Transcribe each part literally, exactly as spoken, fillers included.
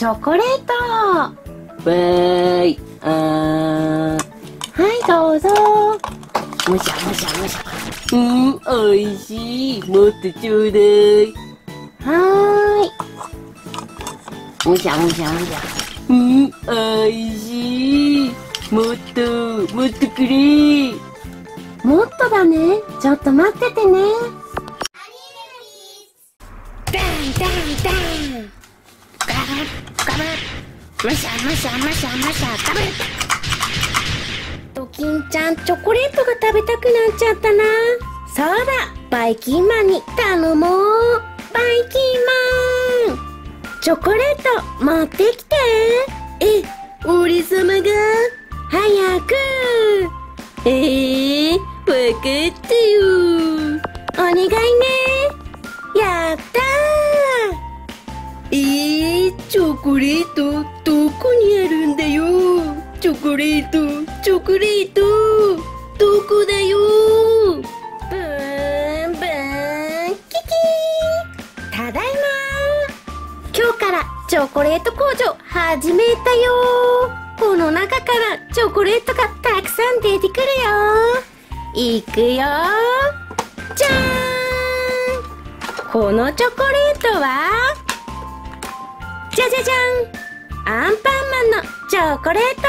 チョコレート。 わーい。あー。 はいどうぞ。 むしゃむしゃむしゃ。うん、おいしい。もっとちょうだい。 はーい。 むしゃむしゃむしゃ。うん、おいしい。もっと、もっとくれ。 もっとだね。ちょっと待っててね。 ダンダンダン。ガブガブ。むしゃむしゃむしゃむしゃ。ガブ。 ドキンちゃん、チョコレートが食べたくなっちゃったな。そうだ、バイキンマンに頼もう。バイキンマン、チョコレート持ってきて。え、俺様が早く。えー、わかったよ。お願いね。やったー。えー、チョコレートどこにあるんだよ。チョコレート、チョコレート、どこだよ。ブーンブーン、キキー。ただいま。今日からチョコレート工場始めたよ。この中からチョコレートがたくさん出てくるよ。いくよ。じゃーん。このチョコレートはじゃじゃじゃん、アンパンマンのチョコレート。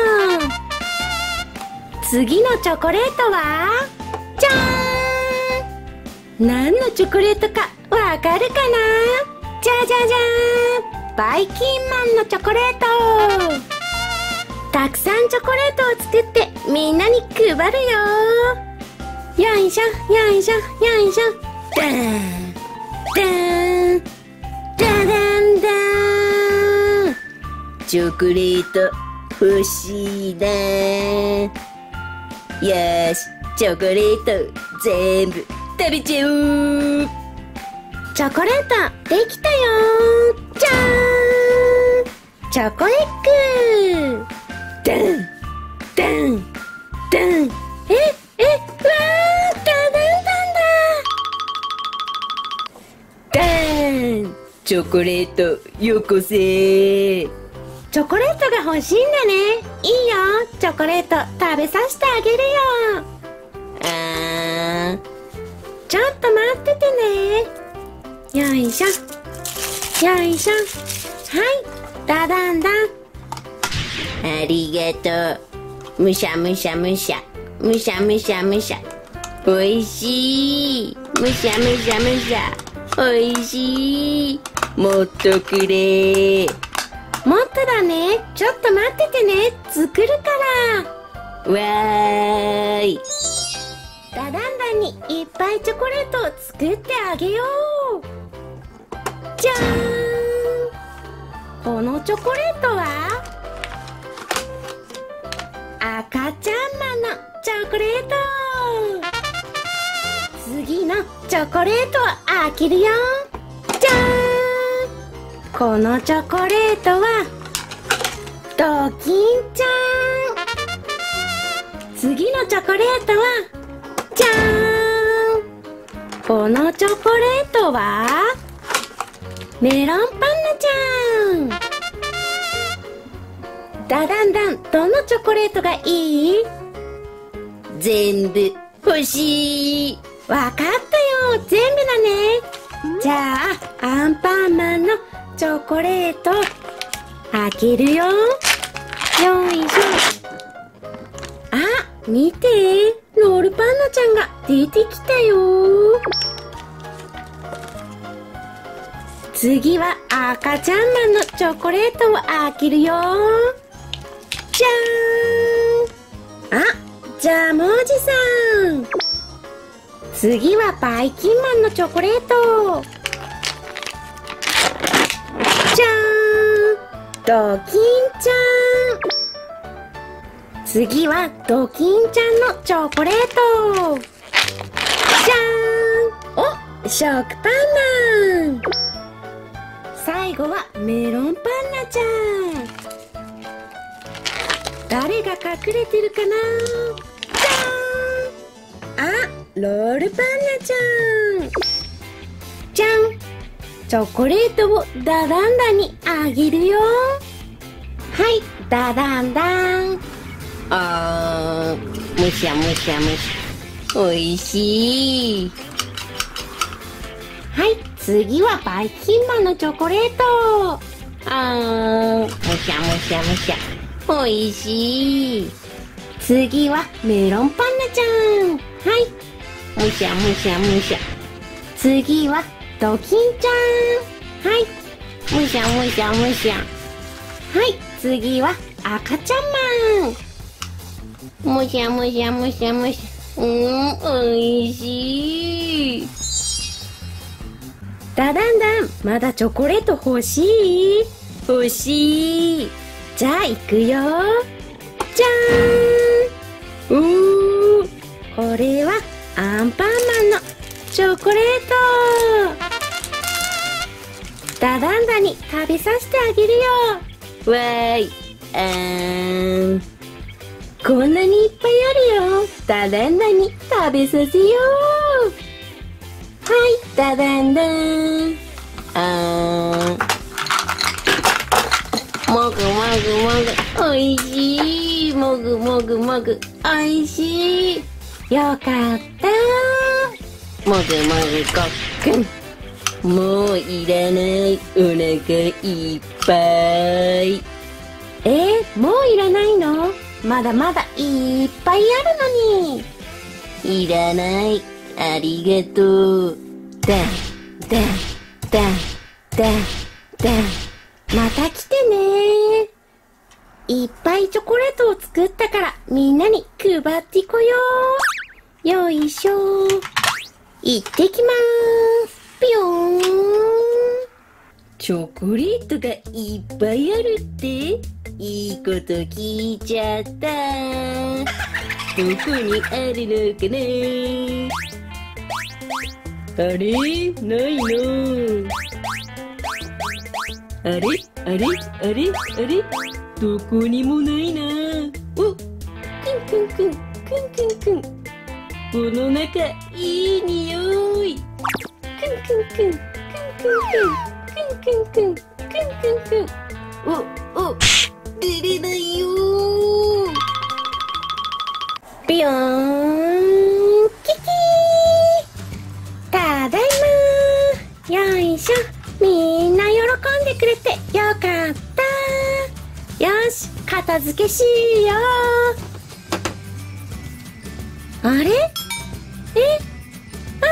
次のチョコレートはじゃーん。何のチョコレートかわかるかな。じゃじゃじゃーん、バイキンマンのチョコレート。たくさんチョコレートを作ってみんなに配るよ。よいしょよいしょよいしょ。ダーンダーンダダンダーン。チョコレート欲しいな。よーし、チョコレート全部食べちゃおう。チョコレートできたよ。じゃーん、チョコエッグ。ダンダンダン。ええ、わー、ダダンダンだ。ダーン、チョコレートよこせ。チョコレートが欲しいんだね。いいよ、チョコレート食べさせてあげるよ。あー、ちょっと待っててね。よいしょよいしょ。はい、ダダンダン。ありがとう。むしゃむしゃむしゃむしゃむしゃむしゃ。おいしい。むしゃむしゃむしゃ。おいしい。もっとくれ。もっとだね。ちょっと待っててね。作るから。わーい。ダダンダンにいっぱいチョコレートを作ってあげよう。じゃーん。このチョコレートは赤ちゃんマンのチョコレート。次のチョコレートを開けるよ。じゃーん。このチョコレートはドキンちゃん。次のチョコレートはじゃーん。このチョコレートはメロンパンナちゃん。ダダンダン、どのチョコレートがいい？全部欲しい。わかったよ、全部だね。じゃあアンパンマンのチョコレート開けるよ。よいしょ。あ、見て、ロールパンナちゃんが出てきたよ。次は赤ちゃんマンのチョコレートを開けるよ。じゃーん。あ、ジャムおじさん。次はバイキンマンのチョコレート。じゃーん。ドキンちゃん。次はドキンちゃんのチョコレート。じゃーん。お、食パンマン。最後はメロンパンナちゃん。誰が隠れてるかな。じゃーん。あ、ロールパンナちゃん。じゃん。 チョコレートをダダンダンにあげるよ。はい、ダダンダン。 あー、むしゃむしゃむしゃ。おいしい。 はい、次はバイキンマンのチョコレート。 あー、むしゃむしゃむしゃ。おいしい。 次はメロンパンナちゃん。はい。 むしゃむしゃむしゃ。 次はドキンちゃん。はい。 むしゃむしゃむしゃ。 はい。次は赤ちゃんマン。 むしゃむしゃむしゃむしゃ。うーん、おいしい。 ダダンダン、まだチョコレート欲しい？欲しい。じゃあ行くよ。じゃーん。おー、これはアンパンマンのチョコレート。ダダンダに食べさせてあげるよ。 わーい。あーん。 こんなにいっぱいあるよ。ダダンダに食べさせよう。はい、ダダンダン。 あー。もぐもぐもぐ。おいしい。もぐもぐもぐ。おいしい。 よかった。 もぐもぐごっくん。もういらない。お腹いっぱい。 えー、もういらないの？まだまだいっぱいあるのに。 いらない。ありがとう。 だ、だ、だ、だ、だ。また来てね。いっぱいチョコレートを作ったからみんなに配ってこよう。よいしょ。行ってきまーす。ぴょーん。 チョコレートがいっぱいあるっていいこと聞いちゃった。どこにあるのかな。あれないの。あれあれあれあれどこにもないな。お、くんくんくんくんくんくん。この中いい匂い。くんくんくんくんくんくんくんくんくんくんくんくん。おお出れないよー。 ぴょーん。キキー。ただいまー。よいしょ。みんな喜んでくれてよかった。よし、片付けしよう。あれ？え？あ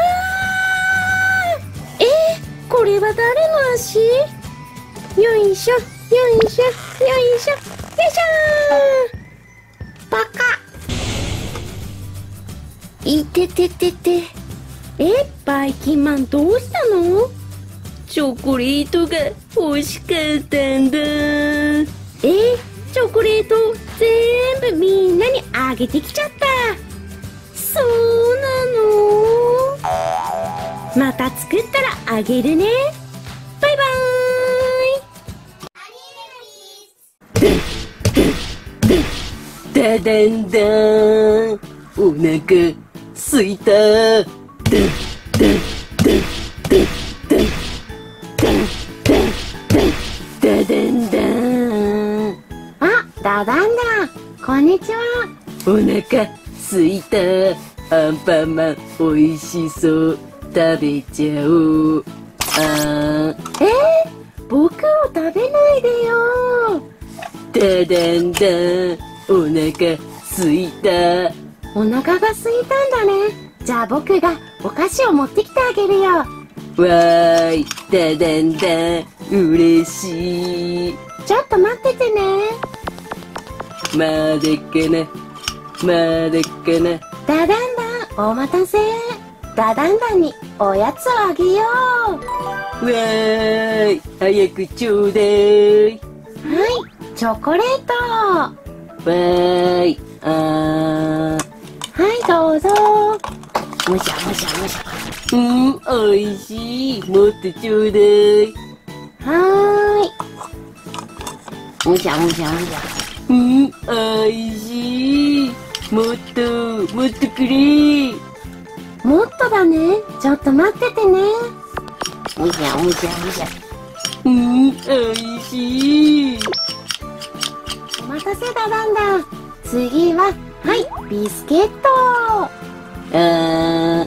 ー！え？これは誰の足？よいしょ、よいしょ、よいしょ、よいしょー。バカ。いてててて。え？バイキンマンどうしたの？ チョコレートが欲しかったんだ。 え、チョコレート全部みんなにあげてきちゃった。そうなの？また作ったらあげるね。バイバーい。だだんだん。お腹すいた。だだだだだ。ダダンダン。 あ、ダダンダン。こんにちは。 お腹すいた。アンパンマンおいしそう。食べちゃおう。あー。 えー、僕を食べないでよ。 ダダンダン。お腹すいた。 お腹がすいたんだね。じゃあ僕がお菓子を持ってきてあげるよ。 わーい。ダダンダン。嬉しい。 ちょっと待っててね。 までかな。までかな。 ダダンダン、お待たせ。ダダンダンにおやつをあげよう。 わーい。早くちょうだい。 はい、チョコレート。 わーい。あー。 はい、どうぞ。 むしゃむしゃむしゃ。うん、おいしい。もっとちょうだい。 はーい。むしゃむしゃむしゃ。うん、おいしい。もっと、もっとくれ。 もっとだね。ちょっと待っててね。 むしゃむしゃむしゃ。 うん、おいしい。 お待たせだだんだん。次は、はい、ビスケット。 あー。 は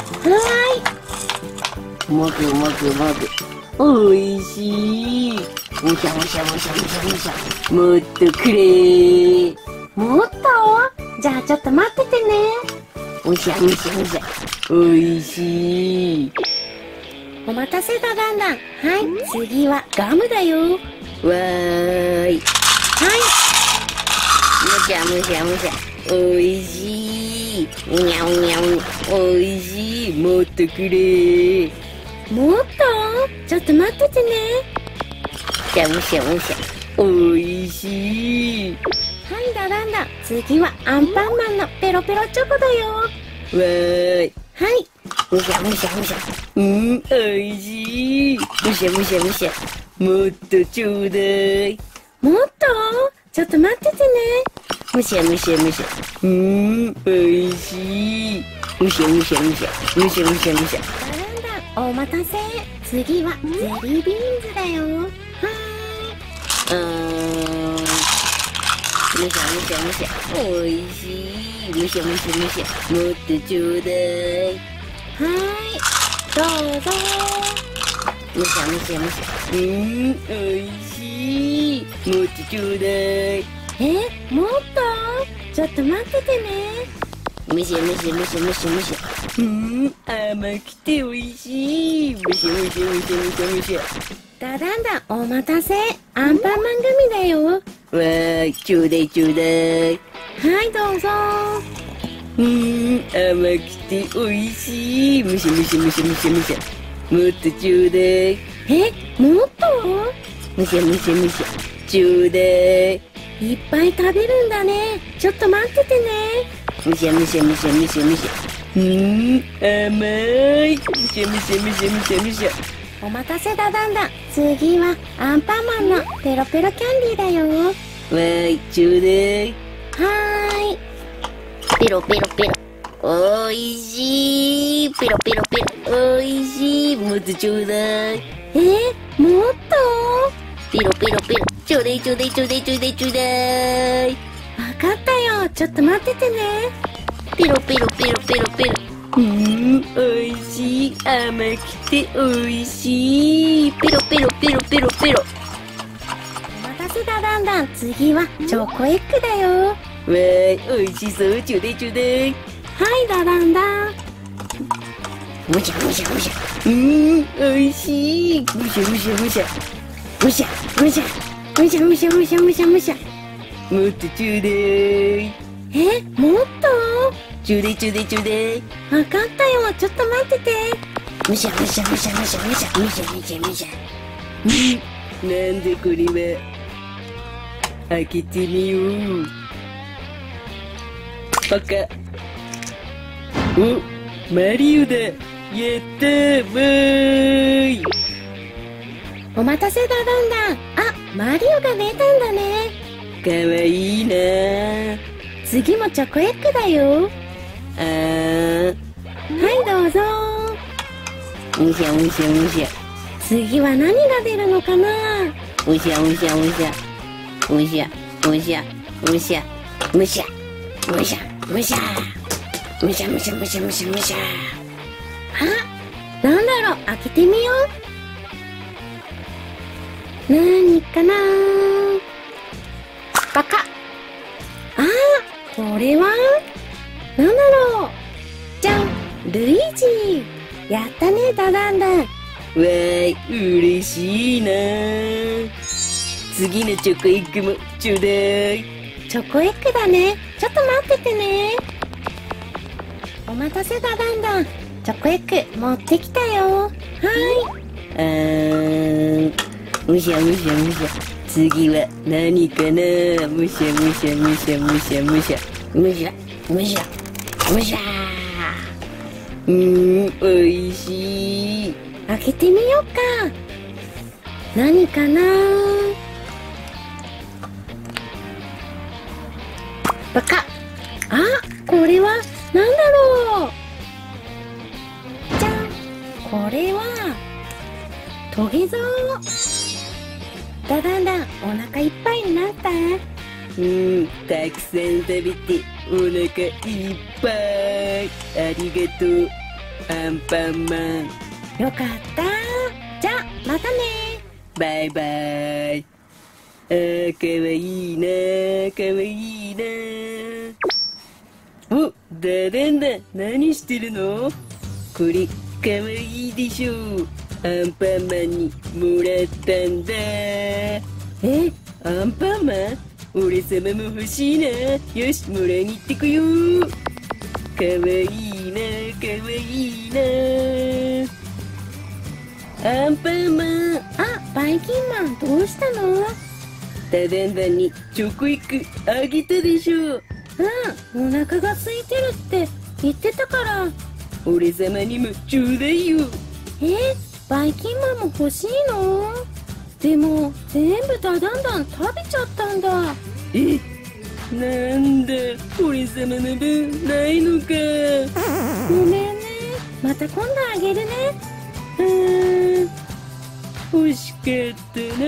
ーい。もぐもぐもぐ。 おいしい。 むしゃむしゃむしゃむしゃむしゃ。 もっとくれ。 もっと？じゃあちょっと待っててね。むしゃむしゃむしゃ。 おいしい。 お待たせだだんだん。はい、次はガムだよ。 わーい。 はい。むしゃむしゃむしゃ。 おいしい。 うにゃうにゃう。 おいしい。もっとくれ。 もっと？ちょっと待っててね。 しゃむしゃむしゃ。おいしい。 はいだだんだん。次はアンパンマンのペロペロチョコだよ。 わーい。 はい。むしゃむしゃむしゃ。 うん、おいしい。むしゃむしゃむしゃ。もっとちょうだい。 もっと？ちょっと待っててね。 むしゃむしゃむしゃ。うん、おいしい。むしゃむしゃむしゃ。むしゃむしゃむしゃ。 だだんだん、お待たせ。次はゼリービーンズだよ。はあー。むしゃむしゃむしゃ。おいしい。むしゃむしゃむしゃ。もっとちょうだい。 ーい。はーい。どうぞ。 むしゃむしゃむしゃ。うん、おいしい。もっとちょうだい。 え、もっと？ちょっと待っててね。 むしゃむしゃむしゃむしゃむしゃ。うん、甘くておいしい。むしゃむしゃむしゃむしゃむしゃ。 だだんだん、お待たせ。アンパンマングミだよ。 わーい、ちょうだいちょうだい。 はい、どうぞ。 うーん、甘くておいしい。むしゃむしゃむしゃむしゃむしゃ。もっとちょうだい。 え、もっと？ むしゃむしゃむしゃ。ちょうだい。 いっぱい食べるんだね。ちょっと待っててね。 むしゃむしゃむしゃむしゃむしゃ。うーん、甘い。むしゃむしゃむしゃむしゃむしゃ。 お待たせだだんだん。次はアンパンマンのペロペロキャンディーだよ。 わーい、ちょうだい。 はーい。 ペロペロペロ。おいしい。ペロペロペロ。おいしい。もっとちょうだい。 え、もっと？ ペロペロペロ。ちょうだいちょうだいちょうだいちょうだいちょうだい。 わかったよ。ちょっと待っててね。 ペロペロペロペロペロ。うーん、おいしい。甘くておいしい。ペロペロペロペロペロ。 お待たせだだんだん。次はチョコエッグだよ。 わーい、おいしそう。ちょうだいちょうだい。 はいだだんだん。 むしゃむしゃむしゃ。うーん、おいしい。むしゃむしゃむしゃ。 むしゃむしゃむしゃむしゃむしゃむしゃむしゃ。 もっとちょうだい。 え、もっと？ ちょうだいちょうだいちょうだい。 わかったよ。ちょっと待ってて。 むしゃむしゃむしゃむしゃむしゃむしゃむしゃむしゃ。うん、なんでこれは。開けてみよう。パカ。お、マリオだ。やったー、わーい。 お待たせだだんだん。あ、マリオが出たんだね。 かわいいなー。 次もチョコエッグだよ。 あー。 はいどうぞ。 むしゃむしゃむしゃ。 次は何が出るのかな。 むしゃむしゃむしゃ。むしゃむしゃむしゃむしゃむしゃむしゃむしゃむしゃむしゃむしゃむしゃ。 あ、なんだろう。開けてみよう。何かな。パカ。あー、これはなんだろう。じゃん、ルイージ。やったね、ダダンダン。 わーい、嬉しいなー。次のチョコエッグもちょうだい。 チョコエッグだね。ちょっと待っててね。お待たせだだんだん。チョコエッグ持ってきたよ。はい。 あー。むしゃむしゃむしゃ。次は何かな。むしゃむしゃむしゃむしゃむしゃむしゃむしゃむしゃ。うーん、おいしい。 開けてみようか。何かな。バカ。あ、これは何だろう。じゃん。これはトゲゾウ。だだんだんお腹いっぱいになった？ うん、たくさん食べてお腹いっぱい。ありがとう、アンパンマン。 よかった。じゃあ、またね。 バイバイ。あー、かわいいな、かわいいな。お、だだんだん、何してるの？これ、かわいいでしょう。アンパンマンにもらったんだ。え、アンパンマン？俺様も欲しいな。よし、もらいに行ってこよう。かわいいな、かわいいな。アンパンマン。 あ、バイキンマン、どうしたの？ ダダンダンにチョコエッグあげたでしょ。 うん、お腹が空いてるって言ってたから。 俺様にもちょうだいよ。 え、バイキンマンも欲しいの？でも全部ダダンダン食べちゃったんだ。 え、なんだ、俺様の分ないのか。 ごめんね、また今度あげるね。うーん、 欲しかったな。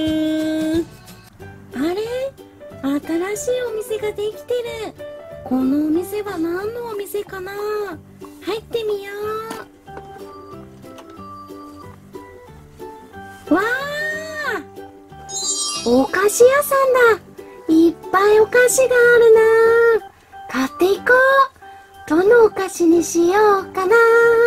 あれ、新しいお店ができてる。このお店は何のお店かな？入ってみよう。わー、お菓子屋さんだ。いっぱいお菓子があるな。買っていこう。どのお菓子にしようかな。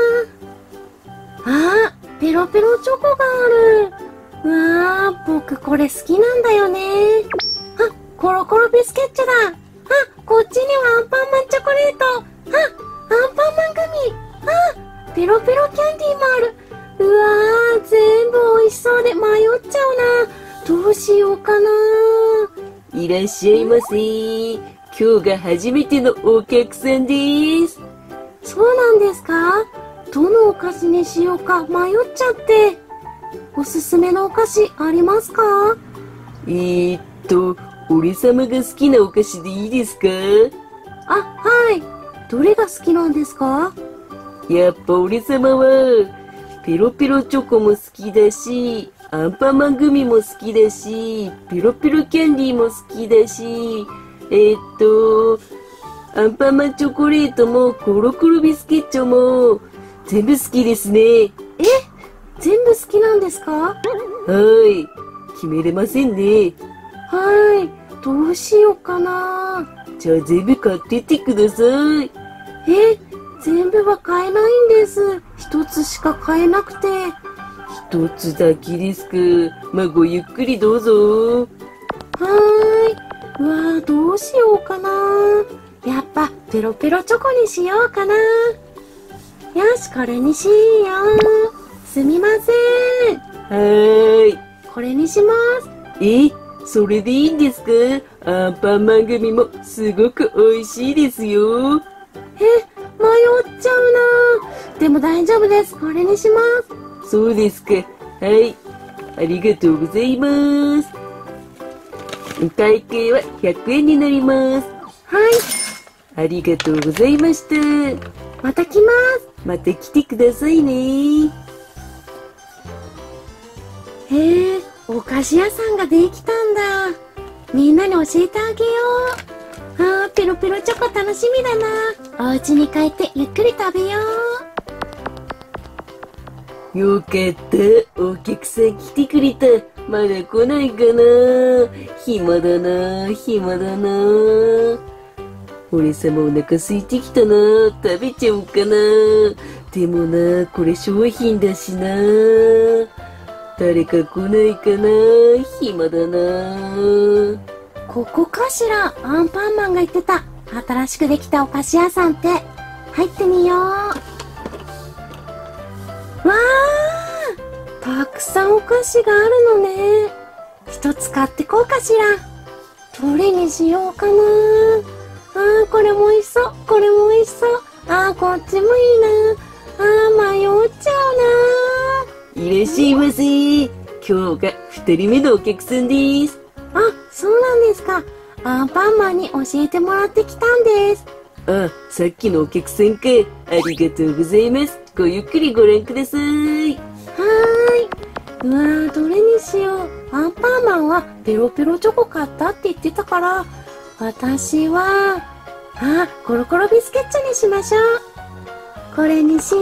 あ、ペロペロチョコがある。うわー、僕これ好きなんだよね。あ、コロコロビスケッチョだ。あ、こっちにはアンパンマンチョコレート。あ、アンパンマングミ。あ、ペロペロキャンディーもある。うわー、全部美味しそうで迷っちゃうな。どうしようかな。 いらっしゃいませ。今日が初めてのお客さんです。 そうなんですか？どのお菓子にしようか迷っちゃって。おすすめのお菓子ありますか？ えーっと、俺様が好きなお菓子でいいですか？ あ、はい。どれが好きなんですか？ やっぱ俺様は、ペロペロチョコも好きだし、アンパンマングミも好きだし、ペロペロキャンディーも好きだし、えーっと、アンパンマンチョコレートもコロコロビスケッチョも全部好きですね。 え？全部好きなんですか？ はい。決めれませんね。 はい。どうしようかな。 じゃあ全部買ってってください。 え？全部は買えないんです。一つしか買えなくて。 一つだけですか。まあ、ごゆっくりどうぞ。 はーい。うわー、どうしようかな。やっぱペロペロチョコにしようかな。よし、これにしよう。すみません。 はーい。 これにします。 え、それでいいんですか？アンパンマングミもすごく美味しいですよ。 え、迷っちゃうな。でも大丈夫です。これにします。 そうですか。はい。ありがとうございます。会計はひゃくえんになります。 はい。 ありがとうございました。 また来ます。 また来てくださいね。 へえ、お菓子屋さんができたんだ。みんなに教えてあげよう。あー、ペロペロチョコ楽しみだな。お家に帰ってゆっくり食べよう。よかった。お客さん来てくれた。まだ来ないかな。暇だな、暇だな。俺様お腹空いてきたな。食べちゃおうかな。でもな、これ商品だしな。誰か来ないかな。暇だな。 ここかしら。アンパンマンが言ってた新しくできたお菓子屋さんって。入ってみよう。わー、たくさんお菓子があるのね。一つ買ってこうかしら。どれにしようかな。あー、これも美味しそう。これも美味しそう。あー、こっちもいいな。あー、迷っちゃうな。 いらっしゃいませ。今日が二人目のお客さんです。 あ、そうなんですか。アンパンマンに教えてもらってきたんです。 あ、さっきのお客さんか。ありがとうございます。ごゆっくりご覧ください。 はーい。 うわー、どれにしよう。アンパンマンはペロペロチョコ買ったって言ってたから、私は、あ、コロコロビスケッチョにしましょう。これにした。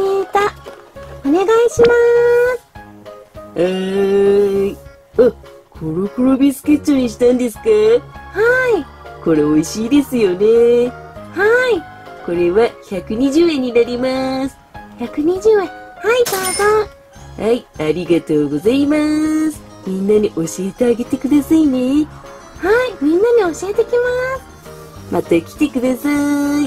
お願いしまはーい。あ、コロコロビスケッチョにしたんですか？ ーす。はこれ美味しいですよね。 い。はこれはひゃくにじゅうえんになります。 い。ひゃくにじゅうえん。はい、どうぞ。 はい、ありがとうございます。みんなに教えてあげてくださいね。 はい、みんなに教えてきます。 また来てください。 は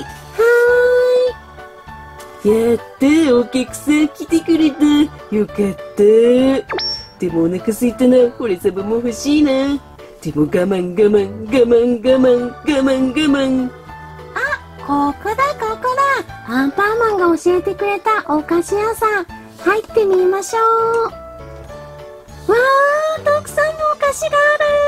やったー、お客さん来てくれた。よかったー。でもお腹空いたな。俺様も欲しいな。でも我慢我慢我慢我慢我慢我慢。 ーい。ここだ、ここだ。アンパンマンが教えてくれたお菓子屋さん。入ってみましょう。わー、たくさんのお菓子がある。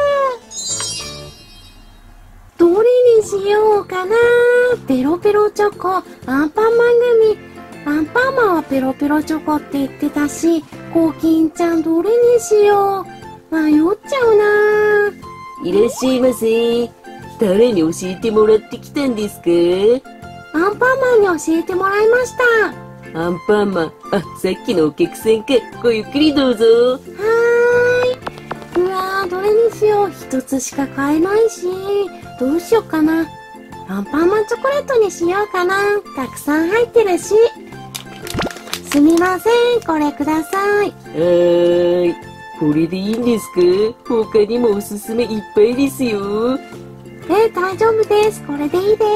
どれにしようかな。ペロペロチョコ、アンパンマン組。アンパンマンはペロペロチョコって言ってたし、コーキンちゃんどれにしよう。迷っちゃうな。 いらっしゃいませ。誰に教えてもらってきたんですか？ アンパンマンに教えてもらいました。 アンパンマン。あ、さっきのお客さんか。ごゆっくりどうぞ。 はーい。うわー、どれにしよう。一つしか買えないし、どうしようかな。アンパンマンチョコレートにしようかな。たくさん入ってるし。すみません、これください。 はーい。これでいいんですか？他にもおすすめいっぱいですよ。 えー、大丈夫です。これでいいです。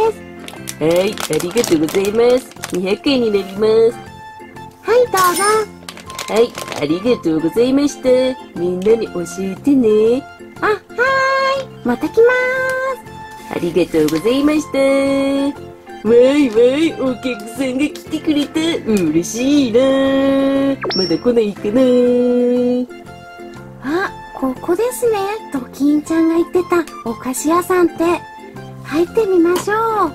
はい、ありがとうございます。にひゃくえんになります。 はい、どうぞ。 はい、ありがとうございました。みんなに教えてね。 あ、はーい。また来まありがとうございました。わいわい、お客さんが来てくれた。嬉しいな。まだ来ないかな。 ーす。あ、ここですね。ドキンちゃんが言ってたお菓子屋さんって。入ってみましょう。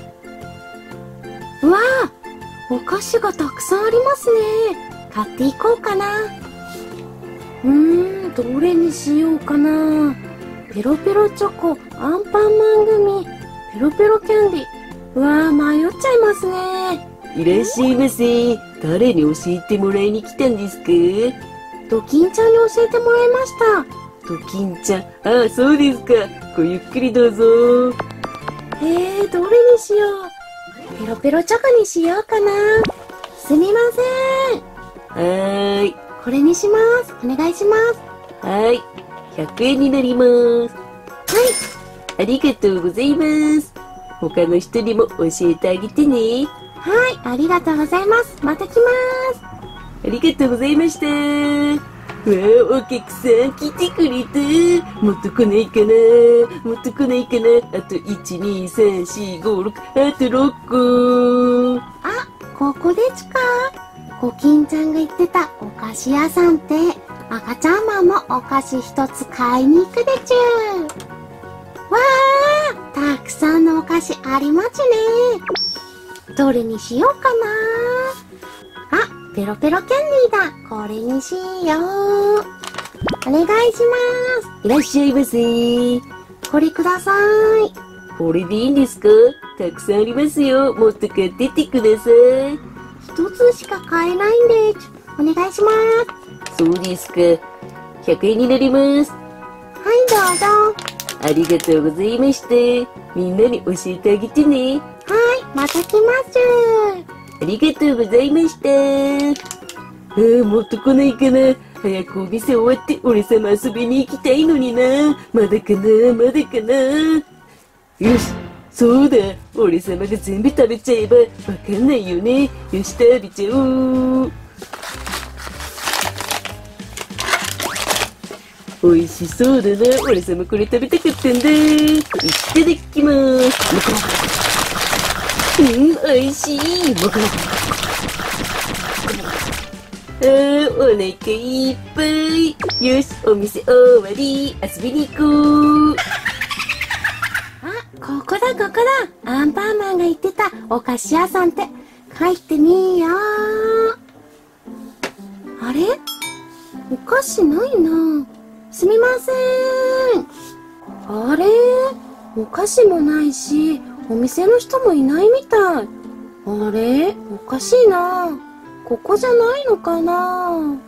うわー、お菓子がたくさんありますね。買っていこうかな。うーん、どれにしようかな。ペロペロチョコ、アンパンマン組、ペロペロキャンディ。うわー、迷っちゃいますね。 いらっしゃいませ。誰に教えてもらいに来たんですか？ ドキンちゃんに教えてもらいました。 ドキンちゃん。ああ、そうですか。ごゆっくりどうぞ。 えー、どれにしよう。ペロペロチョコにしようかな。すみません。 はーい。 これにします。お願いします。 はい。ひゃくえんになります。 はい。 ありがとうございます。他の人にも教えてあげてね。 はい、ありがとうございます。また来ます。 ありがとうございました。わあ、お客さん来てくれた。もっと来ないかな。もっと来ないかな。あといち、に、さん、し、ご、ろく、あとろっこ。 あ、ここでちか。コキンちゃんが言ってたお菓子屋さんって、赤ちゃんマンもお菓子一つ買いに行くでちゅ。わー、たくさんのお菓子ありますね。どれにしようかな。あ、ペロペロキャンディーだ。これにしよう。お願いします。 いらっしゃいませ。 これください。 これでいいんですか？たくさんありますよ。もっと買ってってください。 一つしか買えないんでちゅ。お願いします。 そうですか。ひゃくえんになります。 はい、どうぞ。 ありがとうございました。みんなに教えてあげてね。 はい、また来ます。 ありがとうございました。ああ、もっと来ないかな。早くお店終わって俺様遊びに行きたいのにな。まだかな、まだかな。よし、そうだ。俺様が全部食べちゃえばわかんないよね。よし、食べちゃおう。美味しそうだな。俺様これ食べたかったんだ。いただきます。うん、美味しい。もくもく。あー、お腹いっぱい。よし、お店終わり。遊びに行こう。 あ、ここだここだ。アンパンマンが言ってたお菓子屋さんって入ってみよう。あれ、 お菓子ないな。すみません。あれ？お菓子もないし、お店の人もいないみたい。あれ？おかしいな。ここじゃないのかな。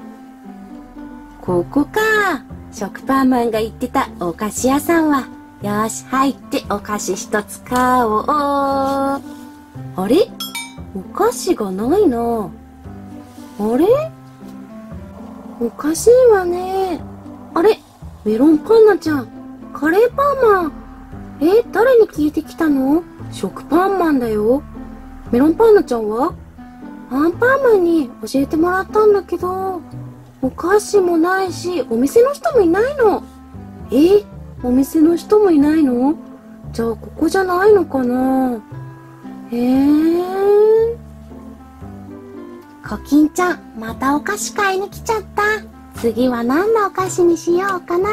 ここか。食パンマンが言ってたお菓子屋さんは。よーし、入ってお菓子一つ買おう。あれ？お菓子がないな。あれ？おかしいわね。あれ？メロンパンナちゃん。カレーパンマン。え、誰に聞いてきたの？食パンマンだよ。メロンパンナちゃんは？アンパンマンに教えてもらったんだけど、お菓子もないし、お店の人もいないの。え？お店の人もいないの？じゃあここじゃないのかな。へえ。コキンちゃん、またお菓子買いに来ちゃった。次は何のお菓子にしようかな。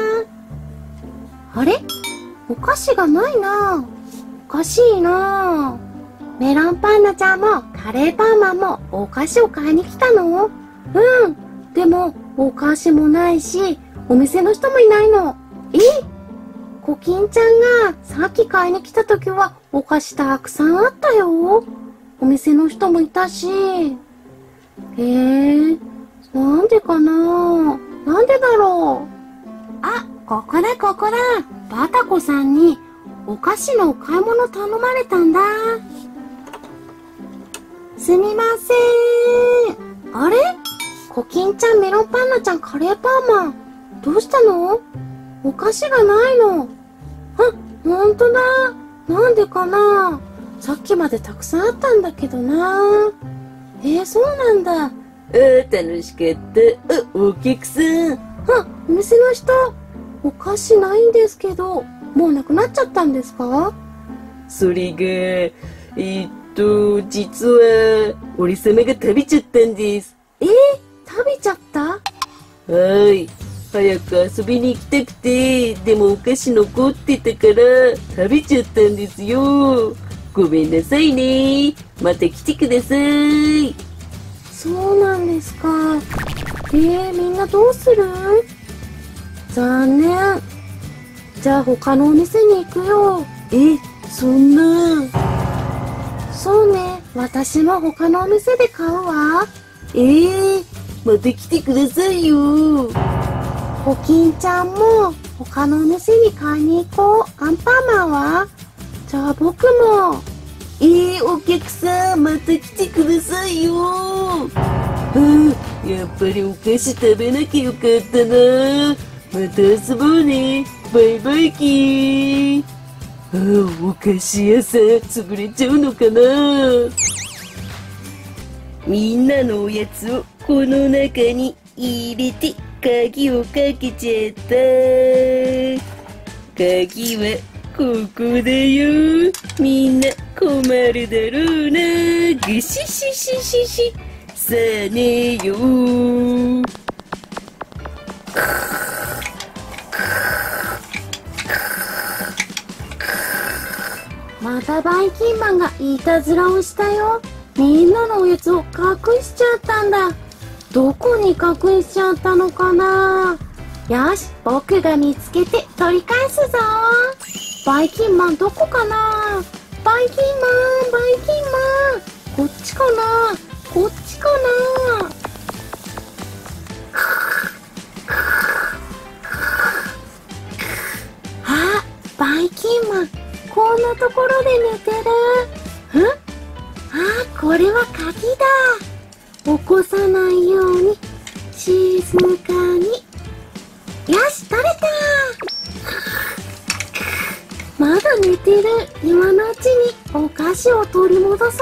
あれ？お菓子がないな。おかしいな。メロンパンナちゃんもカレーパンマンもお菓子を買いに来たの？うん。でもお菓子もないし、お店の人もいないの。え？コキンちゃんがさっき買いに来た時はお菓子たくさんあったよ。お店の人もいたし。へえ、なんでかな？なんでだろう？あ、ここだここだ。バタコさんにお菓子のお買い物頼まれたんだ。すみません。あれ？コキンちゃん、メロンパンナちゃん、カレーパンマン。どうしたの？お菓子がないの。あ、ほんとだ。なんでかな。さっきまでたくさんあったんだけどな。えー、そうなんだ。 あー、楽しかった。あ、お客さん。 あ、お店の人。お菓子ないんですけど、もうなくなっちゃったんですか？ それが、えー、っと、実は、俺様が食べちゃったんです。 えー、食べちゃった？ はーい。早く遊びに行きたくて、でもお菓子残ってたから食べちゃったんですよ。ごめんなさいね。また来てください。 そうなんですか。えー、みんなどうする？残念。じゃあ他のお店に行くよ。 え、そんな。 そうね。私も他のお店で買うわ。 えー、また来てくださいよ。 コキンちゃんも他のお店に買いに行こう。アンパンマンは？じゃあ僕も。 えー、お客さん、また来てくださいよ。あ、やっぱりお菓子食べなきゃよかったな。また遊ぼうね。バイバイキー。あ、お菓子屋さん、潰れちゃうのかな。みんなのおやつをこの中に入れて、鍵をかけちゃった。鍵はここだよ。みんな困るだろうな。ぐししししし。さあねよ。 またバイキンマンがいたずらをしたよ。みんなのおやつを隠しちゃったんだ。どこに隠しちゃったのかな。よし、僕が見つけて取り返すぞ。バイキンマンどこかな。バイキンマン、バイキンマン。こっちかな、こっちかな。あ、バイキンマン、こんなところで寝てる。ん？あ、これは鍵だ。起こさないように静かに。よし、取れた。まだ寝てる。今のうちにお菓子を取り戻そう。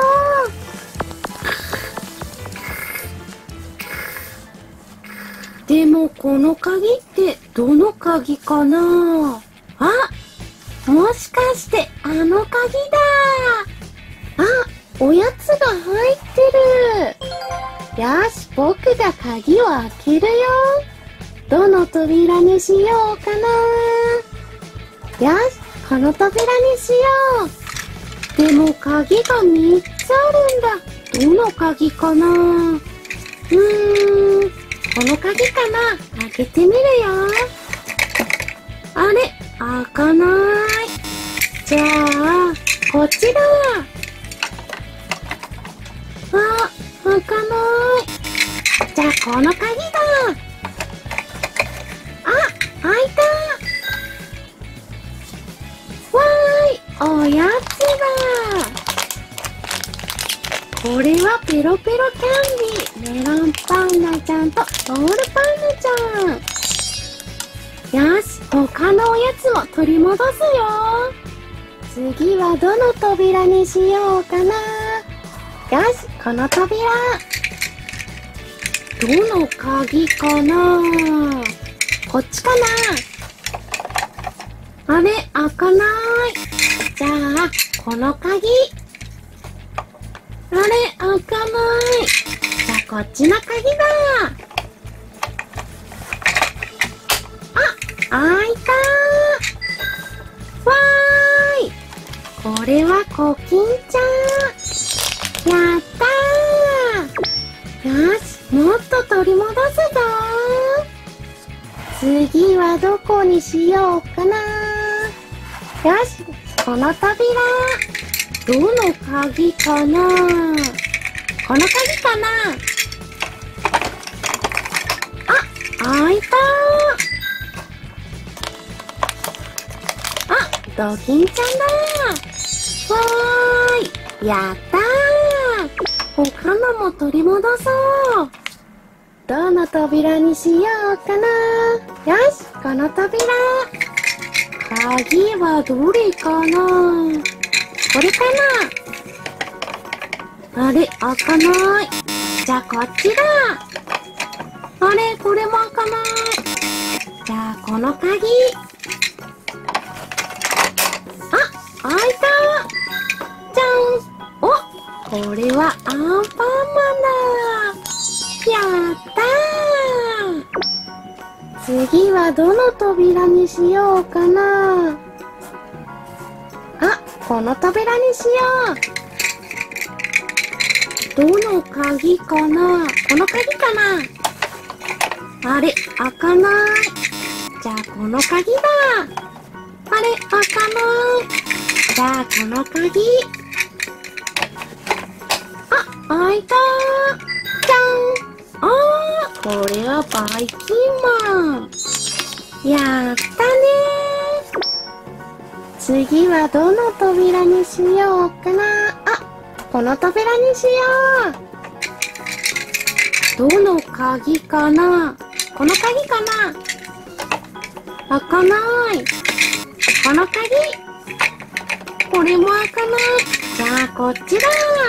でもこの鍵ってどの鍵かな。あ、もしかしてあの鍵だ。あ、おやつが入ってる。よし、僕が鍵を開けるよ。どの扉にしようかな。よし、この扉にしよう。でも鍵がみっつあるんだ。どの鍵かな。うーん、 この鍵かな？開けてみるよ。あれ？開かない。じゃあ、こっちだ。あ、開かない。じゃあ、この鍵だ。あ、開いた。わーい、おやつだ。これはペロペロキャンディー。メロンパンナちゃんとボールパンナちゃん。よし、他のおやつも取り戻すよ。次はどの扉にしようかな。よし、この扉。どの鍵かな？こっちかな？あれ、開かない。じゃあ、この鍵。あれ、開かない。じゃあ、こっちの鍵だ。あ、開いたー。わーい。これはコキンちゃん。やったー。よし、もっと取り戻すぞー。次はどこにしようかな。よし、この扉。どの鍵かな？この鍵かな？あ、開いたー。あ、ドキンちゃんだ。わーい、やったー。他のも取り戻そう。どの扉にしようかな。よし、この扉。鍵はどれかな？これかな？あれ、開かない。じゃあこっちだ。あれ、これも開かない。じゃあこの鍵。あ、開いた。じゃん。お、これはアンパンマンだ。やったー。次はどの扉にしようかな。あ、この扉にしよう。どの鍵かな？この鍵かな？あれ、開かない。じゃあこの鍵だ。あれ、開かない。じゃあこの鍵。あ、開いたー。じゃん。あー、これはバイキンマン。やったねー。次はどの扉にしようかな。あ、この扉にしよう。どの鍵かな？この鍵かな？開かない。この鍵。これも開かない。じゃあこっちだ。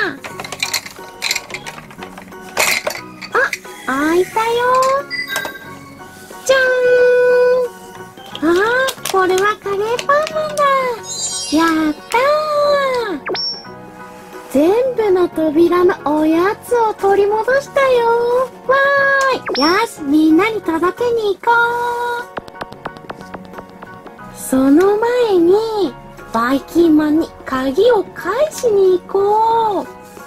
あ、開いたよ。じゃーん。あー、これはカレーパンマンだ。やったー。全部の扉のおやつを取り戻したよ。わーい。よし、みんなに届けに行こう。その前に、バイキンマンに鍵を返しに行こう。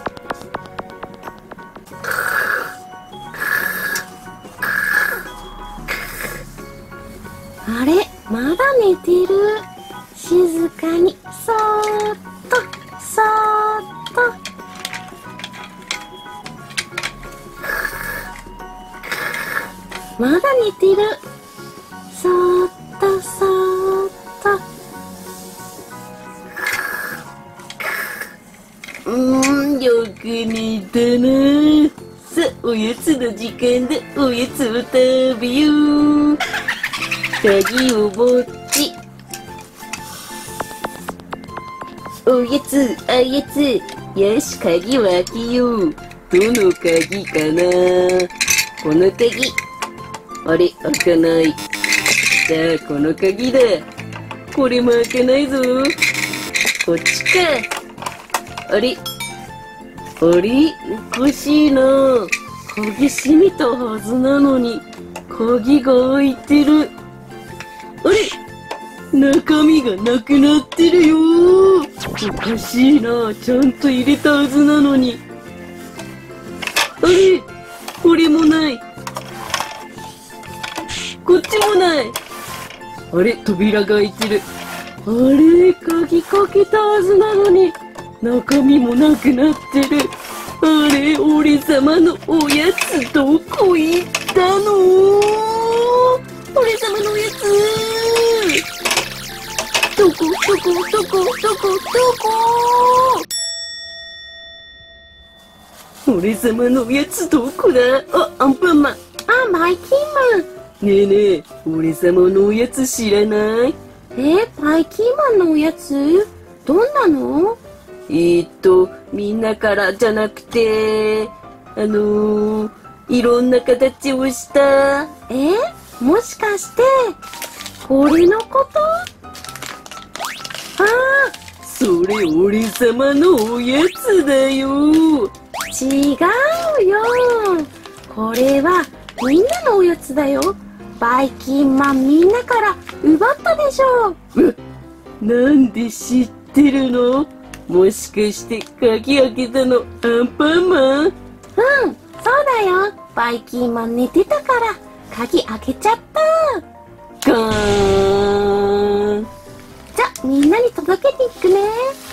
あれ、まだ寝てる。静かに、そーっと、そーっと。まだ寝てる。そーっと、そーっと。 うーん、よく寝たな。さあ、おやつの時間だ。おやつを食べよう。鍵を持ち。おやつ、あやつ。よし、鍵を開けよう。どの鍵かな？この鍵。あれ、開かない。じゃあ、この鍵だ。これも開かないぞ。こっちか。あれあれおかしいな。鍵閉めたはずなのに、鍵が開いてる。あれ中身がなくなってるよ。おかしいな。ちゃんと入れたはずなのに。あれこれもない。 こっちもない。あれ、扉が開いてる。あれ、鍵かけたはずなのに、中身もなくなってる。あれ、俺様のおやつどこ行ったの？俺様のおやつどこどこどこどこどこ？俺様のおやつどこだ？あ、アンパンマン。 あ、バイキンマン。 ねえねえ、俺様のおやつ知らない？ え、バイキンマンのおやつ？どんなの？ えーっと、みんなからじゃなくて、あのー、いろんな形をした。 え？もしかして、これのこと？ああ、 それ俺様のおやつだよ。 違うよ。これはみんなのおやつだよ。バイキンマンみんなから奪ったでしょう。なんで知ってるの？もしかして鍵開けたのアンパンマン？ うん、そうだよ。バイキンマン寝てたから鍵開けちゃった。 ガーン。 じゃ、みんなに届けていくね。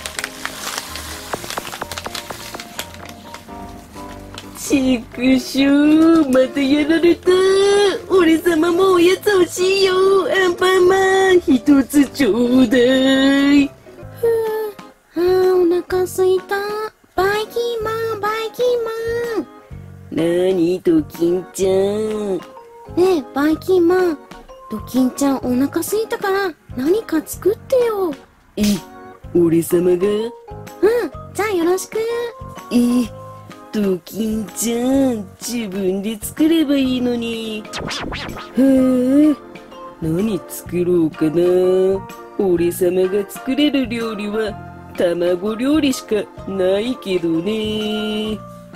ちくしょう、またやられた。俺様もおやつ欲しいよ。アンパンマン、一つちょうだい。 ふぅ、あー、お腹すいた。バイキンマン、バイキンマン。 なに、ドキンちゃん。 ねえ、バイキンマン。ドキンちゃんお腹すいたから何か作ってよ。 え、俺様が？うん、 じゃあよろしく。 え、ドキンちゃん、自分で作ればいいのに。はあ、何作ろうかな。俺様が作れる料理は卵料理しかないけどね。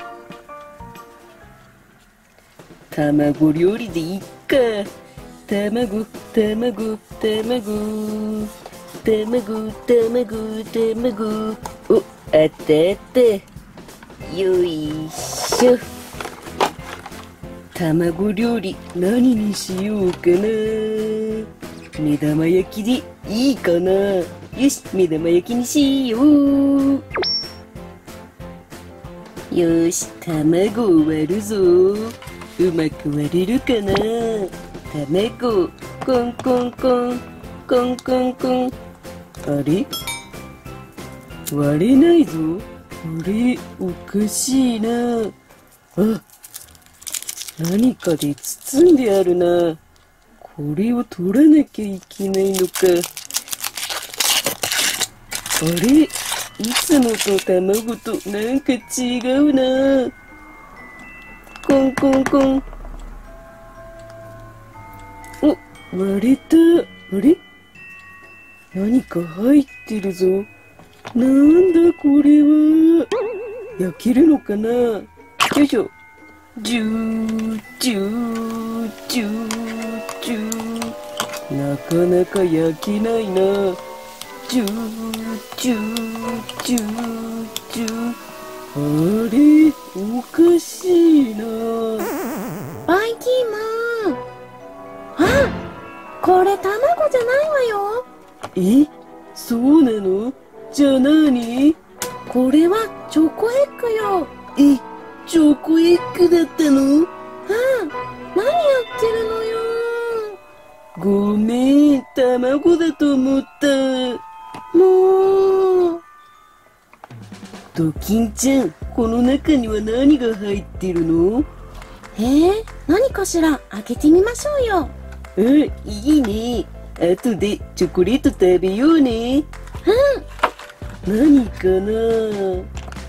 卵料理でいいか。卵、卵、卵、卵、卵、卵。お、あったあった。よいしょ。卵料理、何にしようかな。目玉焼きでいいかな。よし、目玉焼きにしよう。よし、卵を割るぞ。うまく割れるかな。卵、コンコンコン、コンコンコン。あれ？割れないぞ。あれ、おかしいな。あ、何かで包んであるな。これを取らなきゃいけないのか。あれ？いつもと卵となんか違うな。コンコンコン。お、割れた。あれ？何か入ってるぞ。なんだこれは。焼けるのかな。よいしょ。ジュー、ジュー、ジュー、ジュー。なかなか焼けないな。ジュー、ジュー、ジュー、ジュー。あれ、おかしいな。 バイキンマン。あ、これ卵じゃないわよ。 え、そうなの？じゃあ何？ これはチョコエッグよ。 え、チョコエッグだったの？ うん、何やってるのよ。 ごめん、卵だと思った。 もう。 ドキンちゃん、この中には何が入ってるの？ えー、何かしら開けてみましょうよ。 うん、いいね。後でチョコレート食べようね。 うん。 何かな。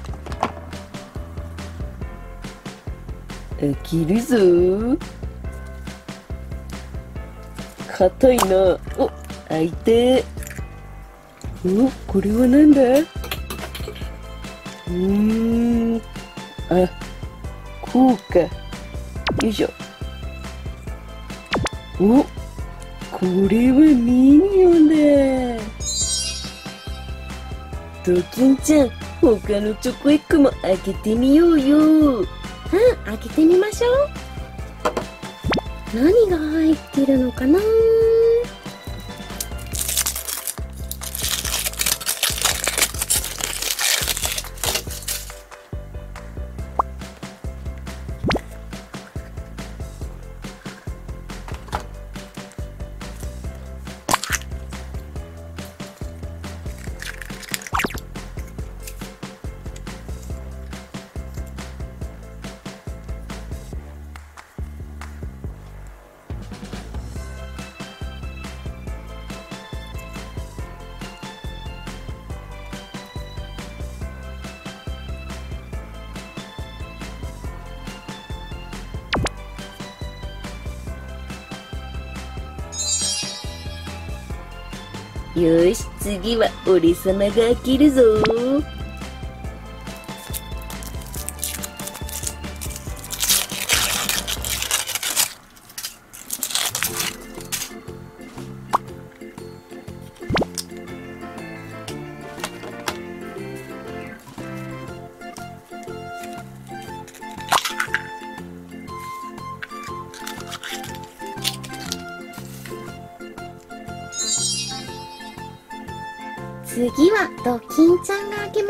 開けるぞ。硬いな。お、開いて。お、これはなんだ？うーん。あ、こうか。よいしょ。お、これはミニオンだ。ドキンちゃん、他のチョコエッグも開けてみようよ。 うん、開けてみましょう。 何が入ってるのかな。 よし、次は俺様が開けるぞ。 次はドキンちゃんが開けます。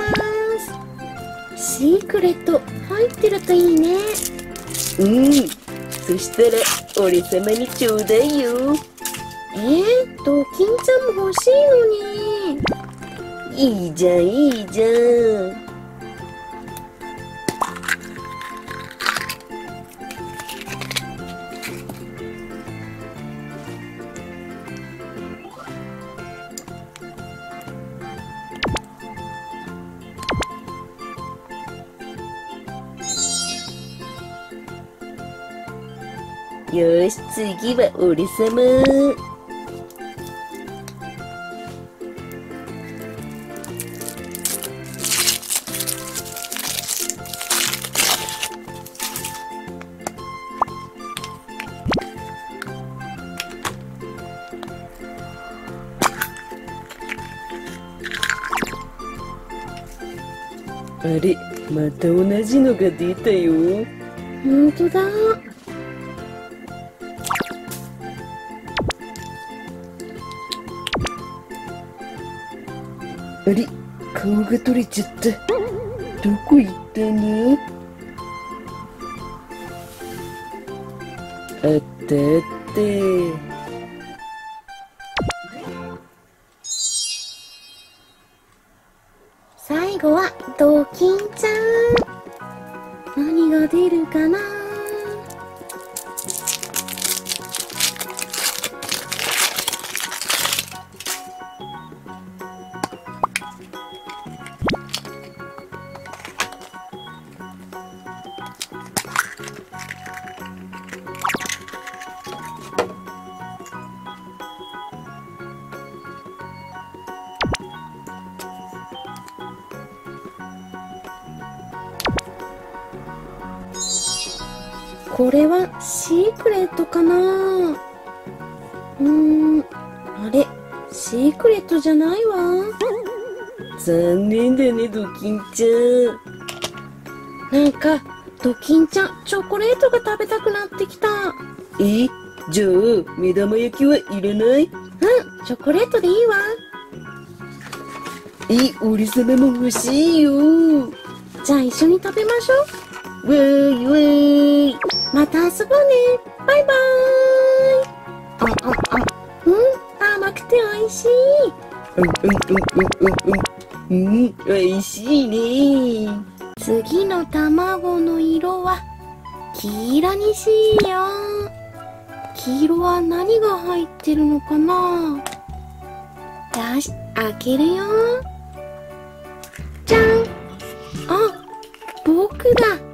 シークレット入ってるといいね。 うん、そしたら俺様にちょうだいよ。 えー、ドキンちゃんも欲しいのに。 いいじゃんいいじゃん。よし、次は俺様。あれ、また同じのが出たよ。 ほんとだ。 あれ、顔が取れちゃった。どこ行ったの？あったあった。 最後はドキンちゃん。何が出るかな。これはシークレットかな。うーん、あれ、シークレットじゃないわ。 残念だね、ドキンちゃん。 なんかドキンちゃんチョコレートが食べたくなってきた。 え、じゃあ目玉焼きはいらない？ うん、チョコレートでいいわ。 え、俺様も欲しいよ。 じゃあ一緒に食べましょう。わーいわーい。 また遊ぼうね。バイバーイ。あああ、うん、甘くて美味しい。 うんうんうんうんうん。うん、美味しいね。 次の卵の色は黄色にしよう。黄色は何が入ってるのかな。よし、開けるよ。じゃん。あ、僕だ。